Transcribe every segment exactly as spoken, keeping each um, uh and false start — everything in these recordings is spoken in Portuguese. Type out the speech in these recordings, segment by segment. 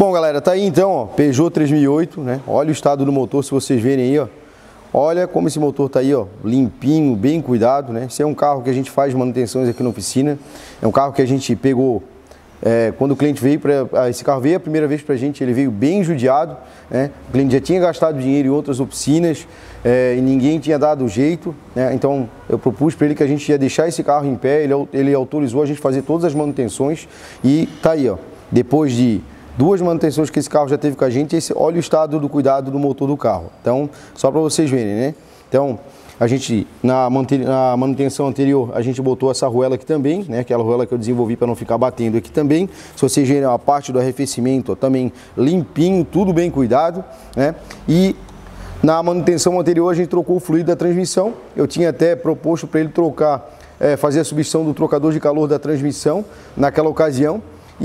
Bom, galera, tá aí então, ó, Peugeot três mil e oito, né? Olha o estado do motor, se vocês verem aí, ó. Olha como esse motor tá aí, ó, limpinho, bem cuidado, né? Esse é um carro que a gente faz manutenções aqui na oficina. É um carro que a gente pegou é, quando o cliente veio para esse carro veio a primeira vez pra gente, ele veio bem judiado, né? O cliente já tinha gastado dinheiro em outras oficinas é, e ninguém tinha dado jeito, né? Então eu propus para ele que a gente ia deixar esse carro em pé, ele, ele autorizou a gente fazer todas as manutenções e tá aí, ó. Depois de duas manutenções que esse carro já teve com a gente, esse, olha o estado do cuidado do motor do carro. Então, só para vocês verem, né? Então, a gente, na, na manutenção anterior, a gente botou essa arruela aqui também, né? Aquela arruela que eu desenvolvi para não ficar batendo aqui também. Se vocês verem a parte do arrefecimento, ó, também limpinho, tudo bem cuidado, né? E na manutenção anterior, a gente trocou o fluido da transmissão. Eu tinha até proposto para ele trocar, é, fazer a substituição do trocador de calor da transmissão naquela ocasião.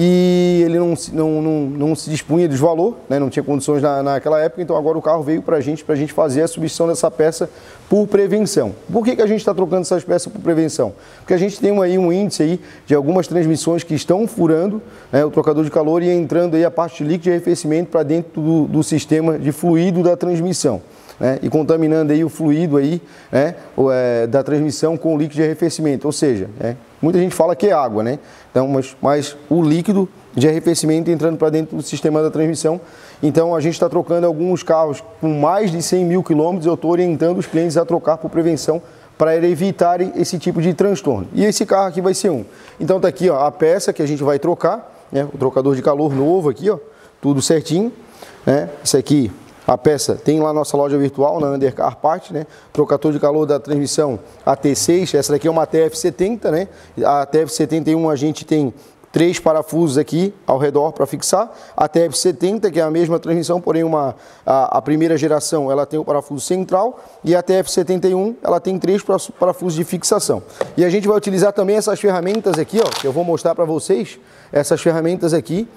E ele não, não, não, não se dispunha dos valor, né? Não tinha condições na, naquela época, então agora o carro veio para a gente, para a gente fazer a substituição dessa peça por prevenção. Por que, que a gente está trocando essas peças por prevenção? Porque a gente tem aí um índice aí de algumas transmissões que estão furando, né, o trocador de calor e entrando aí a parte de líquido de arrefecimento para dentro do, do sistema de fluido da transmissão. Né, e contaminando aí o fluido aí, né, o, é, da transmissão com o líquido de arrefecimento, ou seja, né, muita gente fala que é água, né? Então, mas, mas o líquido de arrefecimento entrando para dentro do sistema da transmissão. Então a gente está trocando alguns carros com mais de cem mil quilômetros, eu estou orientando os clientes a trocar por prevenção para evitarem esse tipo de transtorno. E esse carro aqui vai ser um. Então tá aqui, ó, a peça que a gente vai trocar, né, o trocador de calor novo aqui, ó, tudo certinho, né? Isso aqui, a peça tem lá na nossa loja virtual, na Undercar Part, né? Trocador de calor da transmissão A T seis, essa daqui é uma T F setenta, né? A T F setenta e um a gente tem três parafusos aqui ao redor para fixar. A T F setenta, que é a mesma transmissão, porém uma, a, a primeira geração, ela tem o parafuso central, e a T F setenta e um, ela tem três parafusos de fixação. E a gente vai utilizar também essas ferramentas aqui, ó, que eu vou mostrar para vocês, essas ferramentas aqui,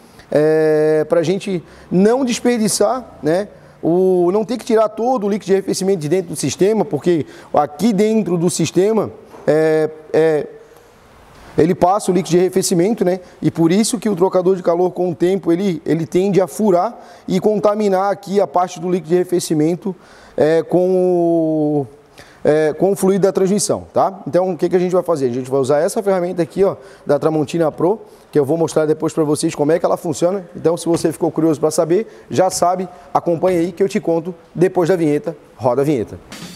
é, para a gente não desperdiçar, né? O, não ter que tirar todo o líquido de arrefecimento de dentro do sistema, porque aqui dentro do sistema é, é, ele passa o líquido de arrefecimento, né? E por isso que o trocador de calor com o tempo ele, ele tende a furar e contaminar aqui a parte do líquido de arrefecimento é, com o... É, com o fluido da transmissão, tá? Então, o que, que a gente vai fazer? A gente vai usar essa ferramenta aqui, ó, da Tramontina Pro, que eu vou mostrar depois para vocês como é que ela funciona. Então, se você ficou curioso para saber, já sabe, acompanha aí que eu te conto depois da vinheta. Roda a vinheta.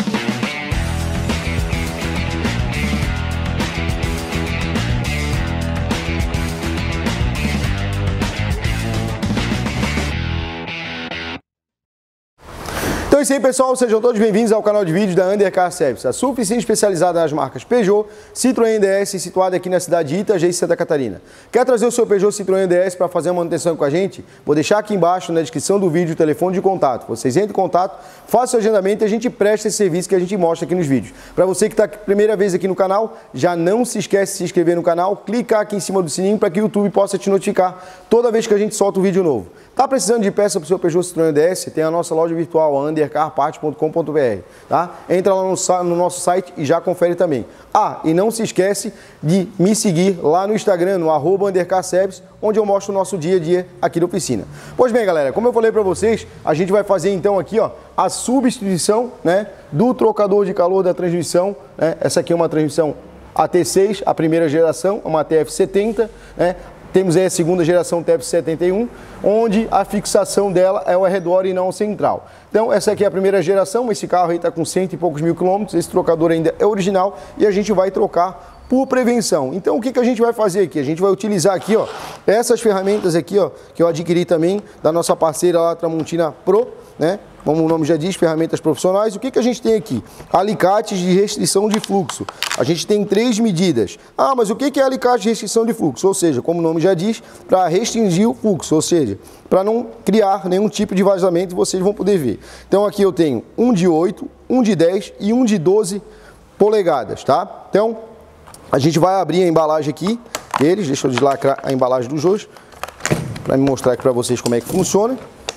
Então é isso aí, pessoal, sejam todos bem-vindos ao canal de vídeos da Undercar Service, a sua oficina especializada nas marcas Peugeot, Citroën D S, situada aqui na cidade de Itajaí, Santa Catarina. Quer trazer o seu Peugeot Citroën D S para fazer a manutenção com a gente? Vou deixar aqui embaixo na descrição do vídeo o telefone de contato. Vocês entrem em contato, façam o agendamento e a gente presta esse serviço que a gente mostra aqui nos vídeos. Para você que está a primeira vez aqui no canal, já não se esquece de se inscrever no canal, clicar aqui em cima do sininho para que o YouTube possa te notificar toda vez que a gente solta um vídeo novo. Tá precisando de peça para o seu Peugeot Citroën D S? Tem a nossa loja virtual, a undercar part ponto com ponto br, tá? Entra lá no, no nosso site e já confere também. Ah, e não se esquece de me seguir lá no Instagram, no arroba Undercar Service, onde eu mostro o nosso dia a dia aqui da oficina. Pois bem, galera, como eu falei para vocês, a gente vai fazer então aqui, ó, a substituição, né, do trocador de calor da transmissão, né? Essa aqui é uma transmissão A T seis, a primeira geração, uma T F setenta, né? Temos aí a segunda geração T F setenta e um, onde a fixação dela é o arredor e não o central. Então, essa aqui é a primeira geração, esse carro aí está com cento e poucos mil quilômetros, esse trocador ainda é original e a gente vai trocar por prevenção. Então, o que, que a gente vai fazer aqui? A gente vai utilizar aqui, ó, essas ferramentas aqui, ó, que eu adquiri também da nossa parceira lá, Tramontina Pro, né? Como o nome já diz, ferramentas profissionais. O que, que a gente tem aqui? Alicates de restrição de fluxo. A gente tem três medidas. Ah, mas o que, que é alicate de restrição de fluxo? Ou seja, como o nome já diz, para restringir o fluxo, ou seja, para não criar nenhum tipo de vazamento, vocês vão poder ver. Então aqui eu tenho um de oito, um de dez e um de doze polegadas, tá? Então, a gente vai abrir a embalagem aqui deles. Deixa eu deslacrar a embalagem dos dois, para me mostrar aqui para vocês como é que funciona.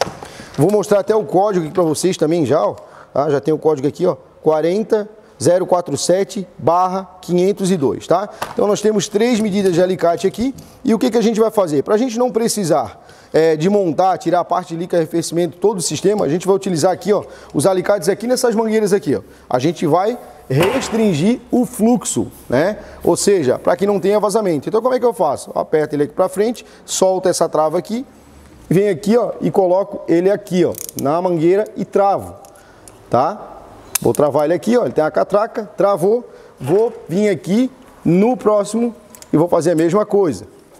Vou mostrar até o código aqui para vocês também já, ó, tá? Já tem o código aqui, ó, quarenta zero quatro sete barra quinhentos e dois, tá? Então nós temos três medidas de alicate aqui e o que, que a gente vai fazer? Para a gente não precisar é, de montar, tirar a parte de líquido arrefecimento, todo o sistema, a gente vai utilizar aqui, ó, os alicates aqui nessas mangueiras aqui, ó. A gente vai restringir o fluxo, né? Ou seja, para que não tenha vazamento. Então como é que eu faço? Eu aperto ele aqui para frente, solto essa trava aqui, venho aqui, ó, e coloco ele aqui, ó, na mangueira e travo, tá? Vou travar ele aqui, ó, ele tem a catraca, travou, vou vir aqui no próximo e vou fazer a mesma coisa.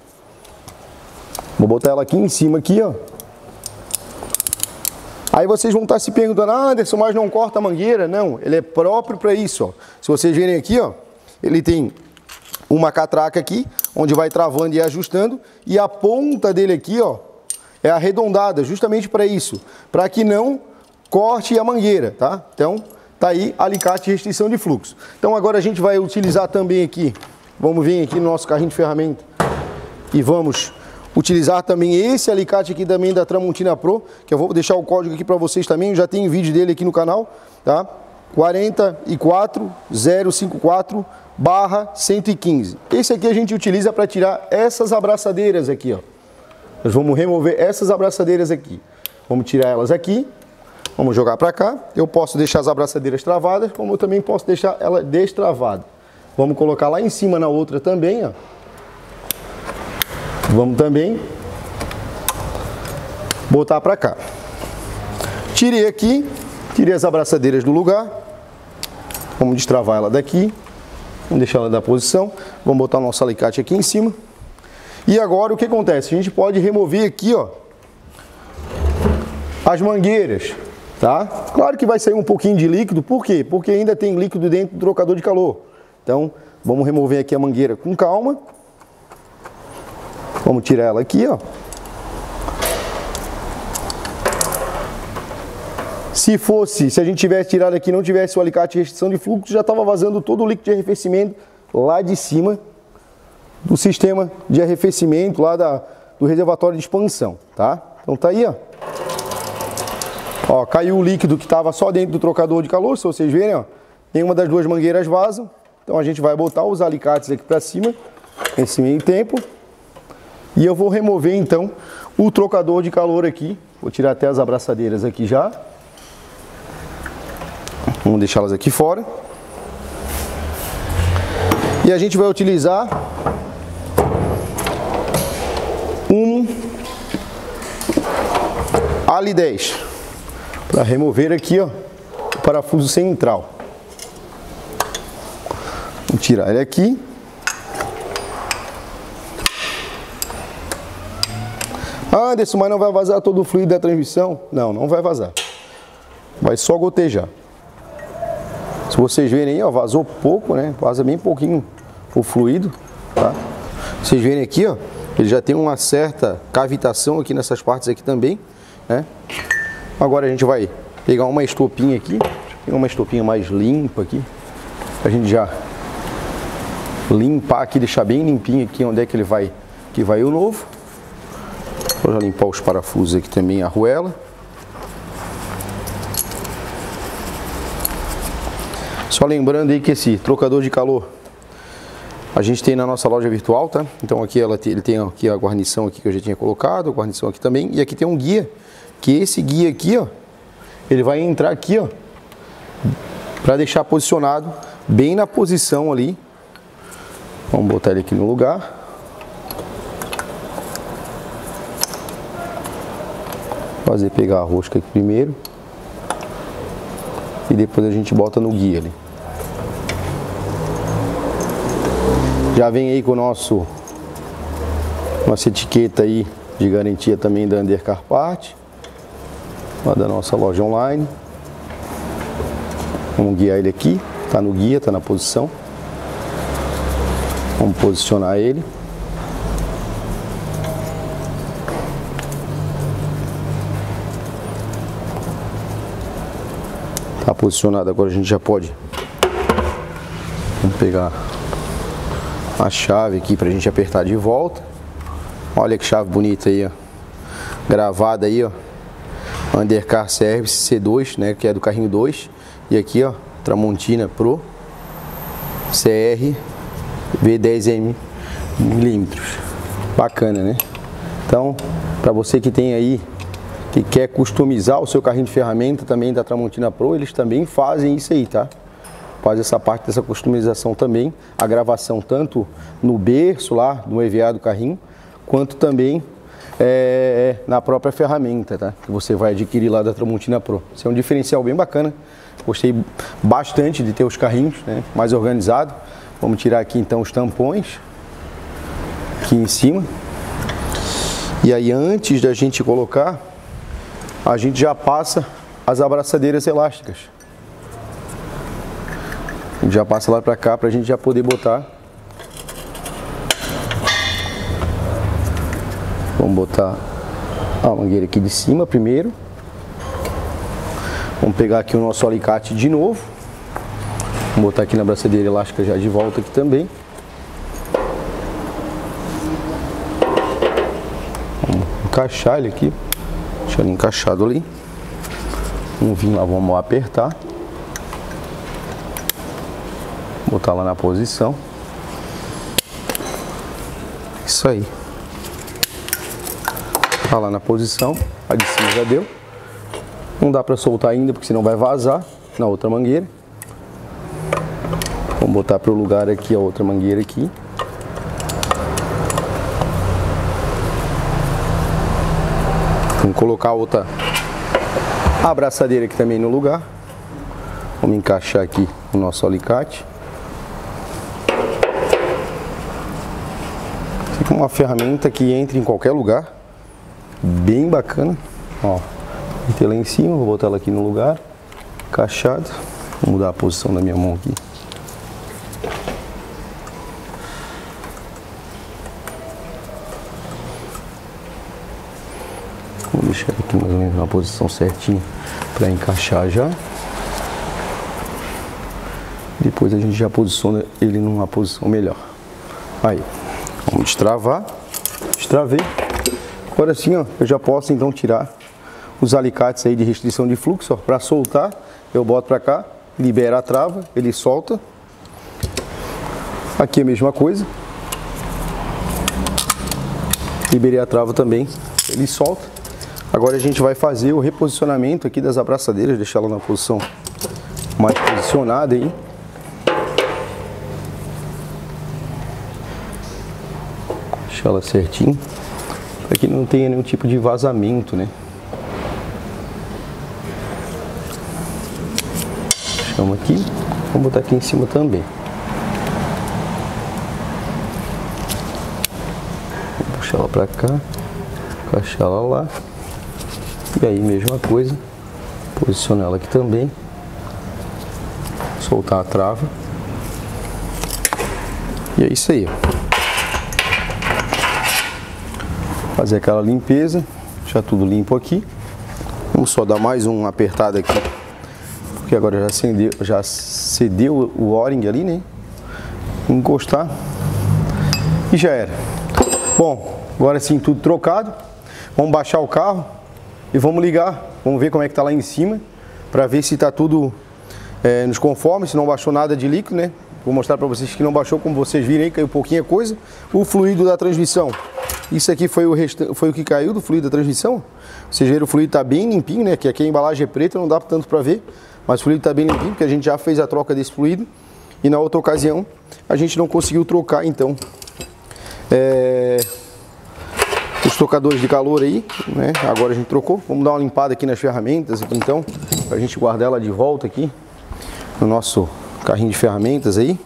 Vou botar ela aqui em cima aqui, ó. Aí vocês vão estar se perguntando, ah, Anderson, mas não corta a mangueira? Não, ele é próprio para isso, ó. Se vocês verem aqui, ó, ele tem uma catraca aqui, onde vai travando e ajustando, e a ponta dele aqui, ó, é arredondada, justamente para isso, para que não corte a mangueira, tá? Então, tá aí alicate e restrição de fluxo. Então agora a gente vai utilizar também aqui, vamos vir aqui no nosso carrinho de ferramenta e vamos utilizar também esse alicate aqui também da Tramontina Pro, que eu vou deixar o código aqui para vocês também, já tem vídeo dele aqui no canal, tá? quatro quatro zero cinco quatro barra cento e quinze. Esse aqui a gente utiliza para tirar essas abraçadeiras aqui, ó. Nós vamos remover essas abraçadeiras aqui. Vamos tirar elas aqui. Vamos jogar para cá. Eu posso deixar as abraçadeiras travadas, como eu também posso deixar ela destravada. Vamos colocar lá em cima na outra também, ó. Vamos também botar para cá. Tirei aqui, tirei as abraçadeiras do lugar. Vamos destravar ela daqui. Vamos deixar ela da posição. Vamos botar o nosso alicate aqui em cima. E agora o que acontece? A gente pode remover aqui, ó, as mangueiras. Tá? Claro que vai sair um pouquinho de líquido, por quê? Porque ainda tem líquido dentro do trocador de calor. Então, vamos remover aqui a mangueira com calma. Vamos tirar ela aqui, ó. Se fosse, se a gente tivesse tirado aqui, não tivesse o alicate de restrição de fluxo, já estava vazando todo o líquido de arrefecimento lá de cima do sistema de arrefecimento, lá da, do reservatório de expansão, tá? Então tá aí, ó. Ó, caiu o líquido que estava só dentro do trocador de calor, se vocês verem, ó, nenhuma das duas mangueiras vazam. Então a gente vai botar os alicates aqui para cima, nesse meio tempo. E eu vou remover então o trocador de calor aqui. Vou tirar até as abraçadeiras aqui já. Vamos deixá-las aqui fora. E a gente vai utilizar um Ali dez. Para remover aqui, ó, o parafuso central. Vou tirar ele aqui. Ah, Anderson, mas não vai vazar todo o fluido da transmissão? Não, não vai vazar. Vai só gotejar. Se vocês verem aí, ó, vazou pouco, né? Vaza bem pouquinho o fluido, tá? Vocês verem aqui, ó, ele já tem uma certa cavitação aqui nessas partes aqui também, né? Agora a gente vai pegar uma estopinha aqui, pegar uma estopinha mais limpa aqui, pra gente já limpar aqui, deixar bem limpinho aqui onde é que ele vai, que vai o novo. Vou já limpar os parafusos aqui também, a arruela. Só lembrando aí que esse trocador de calor a gente tem na nossa loja virtual, tá? Então aqui ela tem, ele tem aqui a guarnição aqui que eu já tinha colocado, a guarnição aqui também, e aqui tem um guia, que esse guia aqui, ó, ele vai entrar aqui, ó, para deixar posicionado bem na posição ali. Vamos botar ele aqui no lugar. Fazer pegar a rosca aqui primeiro e depois a gente bota no guia ali. Já vem aí com o nosso nossa etiqueta aí de garantia também da Undercar Part, lá da nossa loja online. Vamos guiar ele aqui, tá no guia, tá na posição. Vamos posicionar ele. Tá posicionado, agora a gente já pode. Vamos pegar a chave aqui pra gente apertar de volta. Olha que chave bonita aí, ó. Gravada aí, ó. Undercar Service C dois, né, que é do carrinho dois. E aqui, ó, Tramontina Pro C R V dez milímetros. Bacana, né? Então, Para você que tem aí, que quer customizar o seu carrinho de ferramenta também da Tramontina Pro, eles também fazem isso aí, tá? Faz essa parte dessa customização também, a gravação tanto no berço lá, no E V A do carrinho, quanto também é, na própria ferramenta, tá? Que você vai adquirir lá da Tramontina Pro. Isso é um diferencial bem bacana. Gostei bastante de ter os carrinhos, né, mais organizado. Vamos tirar aqui então os tampões aqui em cima. E aí antes da gente colocar, a gente já passa as abraçadeiras elásticas. A gente já passa lá para cá para a gente já poder botar. Vamos botar a mangueira aqui de cima primeiro. Vamos pegar aqui o nosso alicate de novo. Vamos botar aqui na abraçadeira elástica já de volta aqui também. Vamos encaixar ele aqui. Deixa ele encaixado ali. Vamos vir lá, vamos apertar. Botar lá na posição. Isso aí. Tá lá na posição. A de cima já deu. Não dá para soltar ainda, porque senão vai vazar na outra mangueira. Vamos botar para o lugar aqui a outra mangueira aqui. Vamos colocar a outra abraçadeira aqui também no lugar. Vamos encaixar aqui o nosso alicate. Fica uma ferramenta que entra em qualquer lugar. Bem bacana. Ó. Vou lá em cima, vou botar ela aqui no lugar, encaixado. Vou mudar a posição da minha mão aqui. Vou deixar aqui mais ou menos na posição certinha para encaixar já. Depois a gente já posiciona ele numa posição melhor. Aí, vamos destravar. Destravei. Agora sim, ó, eu já posso então tirar os alicates aí de restrição de fluxo. Para soltar, eu boto para cá, libera a trava, ele solta. Aqui é a mesma coisa. Liberei a trava também, ele solta. Agora a gente vai fazer o reposicionamento aqui das abraçadeiras, deixar ela na posição mais posicionada aí. Deixar ela certinho, para que não tenha nenhum tipo de vazamento, né? Vamos aqui, vamos botar aqui em cima também. Vou puxar ela para cá, encaixar ela lá. E aí, mesma coisa, posicionar ela aqui também. Soltar a trava. E é isso aí. Fazer aquela limpeza, deixar tudo limpo aqui. Vamos só dar mais uma apertada aqui, porque agora já acendeu, já cedeu o O-ring ali, né? Encostar e já era. Bom, agora sim tudo trocado. Vamos baixar o carro e vamos ligar. Vamos ver como é que tá lá em cima, para ver se tá tudo é, nos conformes, se não baixou nada de líquido, né? Vou mostrar para vocês que não baixou, como vocês viram aí, caiu pouquinha coisa. O fluido da transmissão. Isso aqui foi o, resta... foi o que caiu do fluido da transmissão. Vocês viram, o fluido tá bem limpinho, né? Que aqui a embalagem é preta, não dá tanto para ver. Mas o fluido está bem limpinho, porque a gente já fez a troca desse fluido. E na outra ocasião, a gente não conseguiu trocar, então, é... os trocadores de calor aí, né? Agora a gente trocou. Vamos dar uma limpada aqui nas ferramentas, aqui, então, para a gente guardar ela de volta aqui no nosso carrinho de ferramentas aí.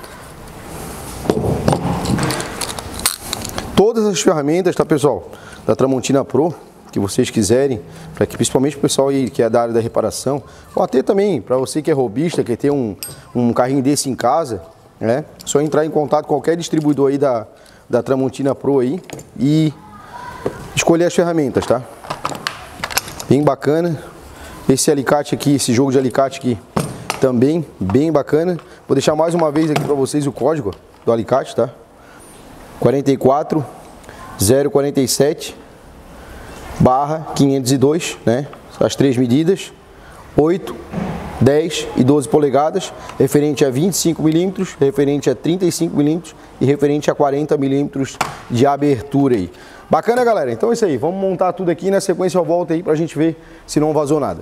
Todas as ferramentas, tá, pessoal, da Tramontina Pro, que vocês quiserem, para que principalmente o pessoal aí que é da área da reparação, ou até também para você que é robista, quer ter um, um carrinho desse em casa, né? Só entrar em contato com qualquer distribuidor aí da, da Tramontina Pro aí e escolher as ferramentas, tá? Bem bacana. Esse alicate aqui, esse jogo de alicate aqui, também bem bacana. Vou deixar mais uma vez aqui para vocês o código do alicate, tá? quarenta e quatro zero quarenta e sete barra quinhentos e dois, né? As três medidas, oito, dez e doze polegadas, referente a vinte e cinco milímetros, referente a trinta e cinco milímetros e referente a quarenta milímetros de abertura aí. Bacana, galera? Então é isso aí, vamos montar tudo aqui, na sequência eu volto aí pra gente ver se não vazou nada.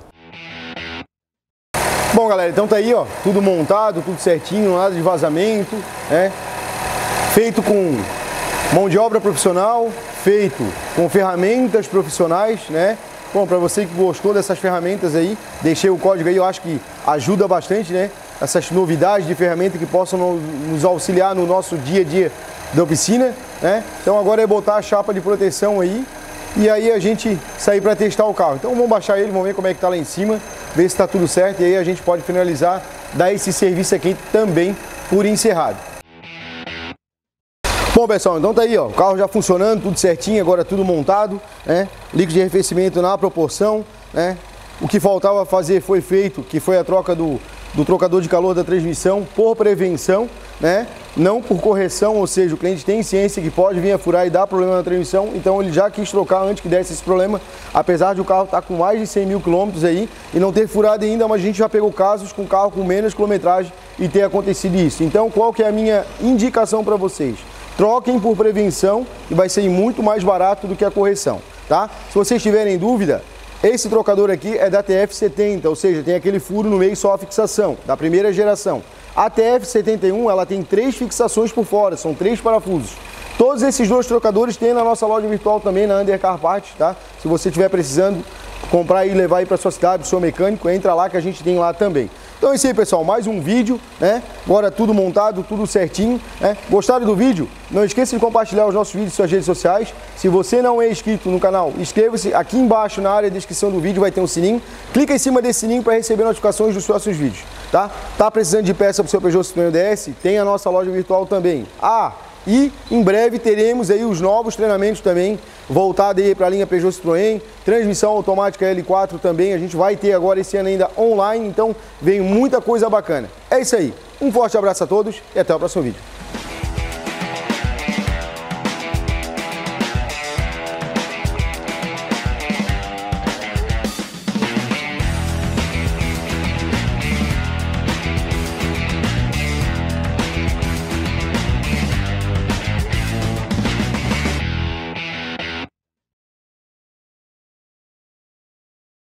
Bom, galera, então tá aí, ó, tudo montado, tudo certinho, nada de vazamento, né? Feito com mão de obra profissional, feito com ferramentas profissionais, né? Bom, para você que gostou dessas ferramentas aí, deixei o código aí, eu acho que ajuda bastante, né? Essas novidades de ferramenta que possam nos auxiliar no nosso dia a dia da oficina, né? Então agora é botar a chapa de proteção aí e aí a gente sair para testar o carro. Então vamos baixar ele, vamos ver como é que tá lá em cima, ver se está tudo certo e aí a gente pode finalizar, dar esse serviço aqui também por encerrado. Bom, pessoal, então tá aí, ó, o carro já funcionando, tudo certinho, agora tudo montado, né? Líquido de arrefecimento na proporção, né? O que faltava fazer foi feito, que foi a troca do, do trocador de calor da transmissão por prevenção, né? Não por correção, ou seja, o cliente tem ciência que pode vir a furar e dar problema na transmissão, então ele já quis trocar antes que desse esse problema, apesar de o carro estar com mais de cem mil quilômetros aí e não ter furado ainda, mas a gente já pegou casos com carro com menos quilometragem e ter acontecido isso. Então, qual que é a minha indicação para vocês? Troquem por prevenção e vai ser muito mais barato do que a correção, tá? Se vocês tiverem dúvida, esse trocador aqui é da T F setenta, ou seja, tem aquele furo no meio só a fixação, da primeira geração. A T F setenta e um, ela tem três fixações por fora, são três parafusos. Todos esses dois trocadores tem na nossa loja virtual também, na Undercar Parts, tá? Se você estiver precisando comprar e levar aí para sua cidade, pro seu mecânico, entra lá que a gente tem lá também. Então é isso aí, pessoal, mais um vídeo, né? Agora tudo montado, tudo certinho, né? Gostaram do vídeo? Não esqueça de compartilhar os nossos vídeos em suas redes sociais. Se você não é inscrito no canal, inscreva-se. Aqui embaixo na área de descrição do vídeo vai ter um sininho. Clica em cima desse sininho para receber notificações dos próximos vídeos, tá? Tá precisando de peça para o seu Peugeot Citroën D S? Tem a nossa loja virtual também. Ah, e em breve teremos aí os novos treinamentos também, voltado aí para a linha Peugeot Citroën, transmissão automática L quatro também, a gente vai ter agora esse ano ainda online, então vem muita coisa bacana. É isso aí, um forte abraço a todos e até o próximo vídeo.